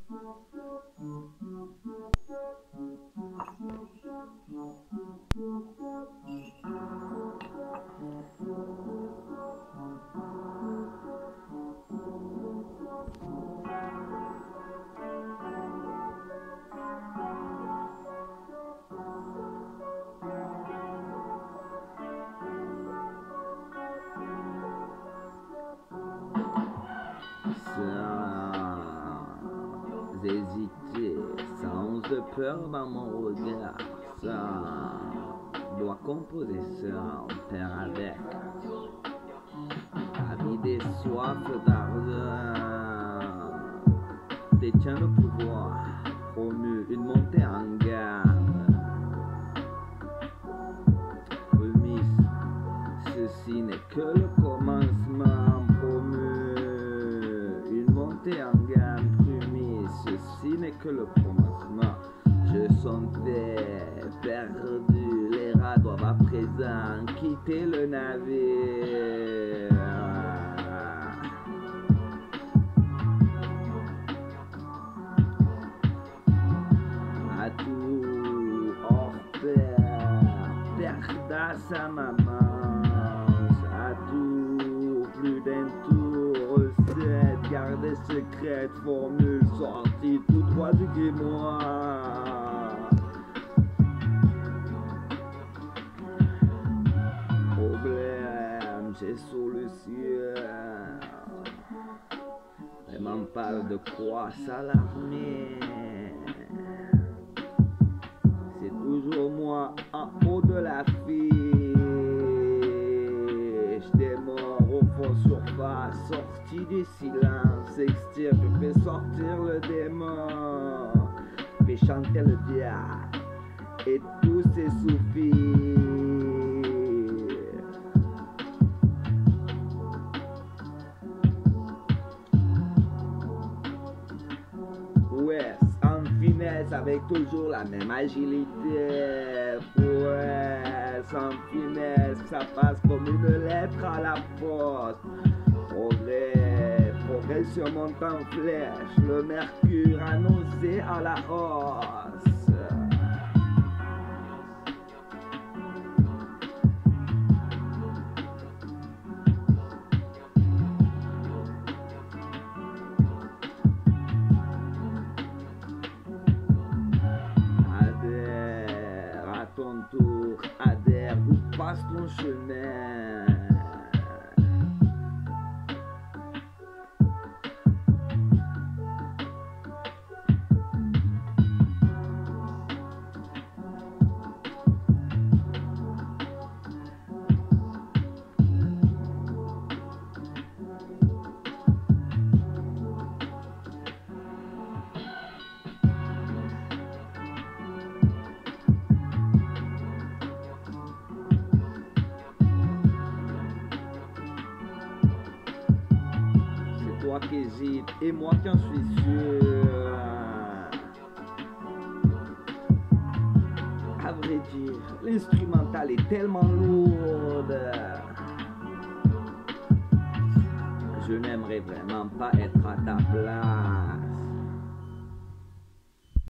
Sans hésiter, sans peur dans mon regard, sans doit composer sans faire avec avide et soif d'ardeur, détient le pouvoir, promue une montée en gamme. Remise, ceci n'est que le commencement, promu une montée en gamme. Promis, ceci n'est que le commencement. Je sentais perdu, les rats doivent à présent quitter le navire. À tout hors pair, perdasse à ma manche, à tout, plus d'un tour, recette, gardée secrète, formule sortie tout droit du grimoire. Problème, j'ai solution. Vraiment pas de quoi s'alarmer. C'est toujours moi en haut de la fiche. Des morts au fond surface, sorti du silence, extirpe, fais sortir le démon, fais chanter le diable, et tout s'essoufit. Ouais, en finesse, avec toujours la même agilité. Ouais, sans finesse, ça passe comme une lettre à la poste. Progrès sur mon temps flèche, le mercure annoncé à la hausse. Ton tour, adhère ou passe ton chemin. Toi qui hésite et moi qui en suis sûr. À vrai dire, l'instrumental est tellement lourde. Je n'aimerais vraiment pas être à ta place.